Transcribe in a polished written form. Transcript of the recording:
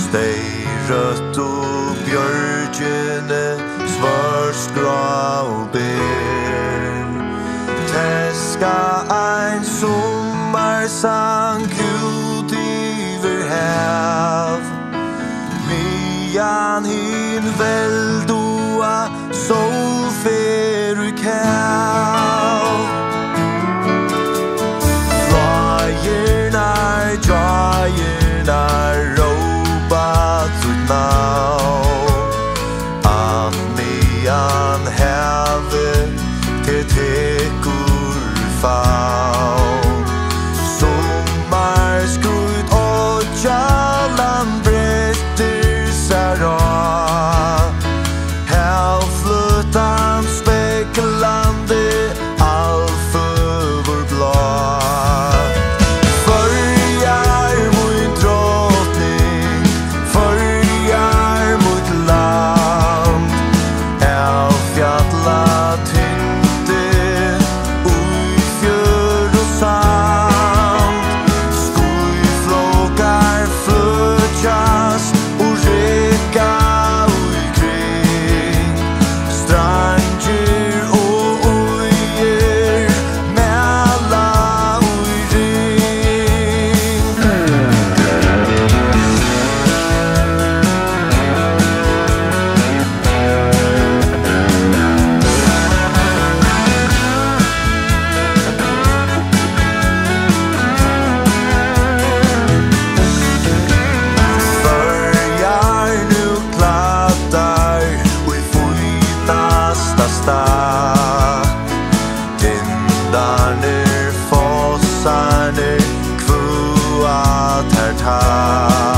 Steirött og bjørgjene svørsgrå og ber Teska ein sommarsang ut iver hav Mian hin veldoa solferu kav Flyer Giant robot now At mean have til tekur faun Sommarskrud og jalan bretter sara Helflutan spekulande alföver blad Føroyar mot Drotning Føroyar mot land Elfjalla tynte ui fjör og sand Skuiflokar flutjas og reka ui kring Stranger og uier mella ui ring Føroyar nu kladdar ui finasta stad Tindarner fossarner kvuat her tag